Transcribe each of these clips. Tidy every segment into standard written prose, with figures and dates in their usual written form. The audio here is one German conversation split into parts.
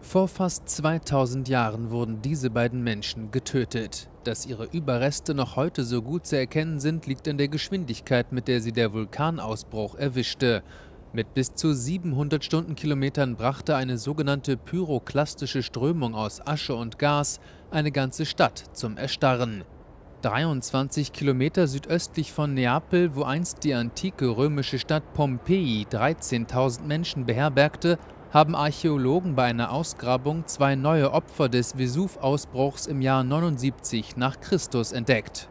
Vor fast 2000 Jahren wurden diese beiden Menschen getötet. Dass ihre Überreste noch heute so gut zu erkennen sind, liegt an der Geschwindigkeit, mit der sie der Vulkanausbruch erwischte. Mit bis zu 700 Stundenkilometern brachte eine sogenannte pyroklastische Strömung aus Asche und Gas eine ganze Stadt zum Erstarren. 23 Kilometer südöstlich von Neapel, wo einst die antike römische Stadt Pompeji 13.000 Menschen beherbergte, haben Archäologen bei einer Ausgrabung zwei neue Opfer des Vesuv-Ausbruchs im Jahr 79 nach Christus entdeckt.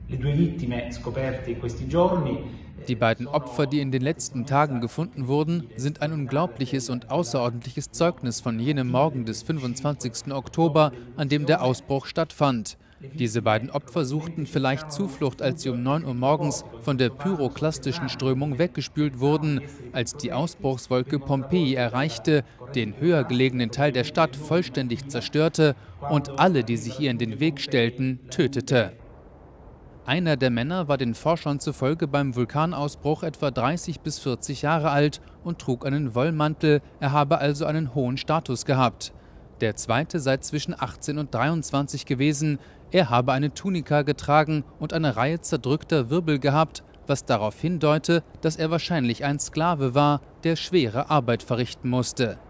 Die beiden Opfer, die in den letzten Tagen gefunden wurden, sind ein unglaubliches und außerordentliches Zeugnis von jenem Morgen des 25. Oktober, an dem der Ausbruch stattfand. Diese beiden Opfer suchten vielleicht Zuflucht, als sie um 9 Uhr morgens von der pyroklastischen Strömung weggespült wurden, als die Ausbruchswolke Pompeji erreichte, den höher gelegenen Teil der Stadt vollständig zerstörte und alle, die sich ihr in den Weg stellten, tötete. Einer der Männer war den Forschern zufolge beim Vulkanausbruch etwa 30 bis 40 Jahre alt und trug einen Wollmantel, er habe also einen hohen Status gehabt. Der zweite sei zwischen 18 und 23 gewesen, er habe eine Tunika getragen und eine Reihe zerdrückter Wirbel gehabt, was darauf hindeute, dass er wahrscheinlich ein Sklave war, der schwere Arbeit verrichten musste.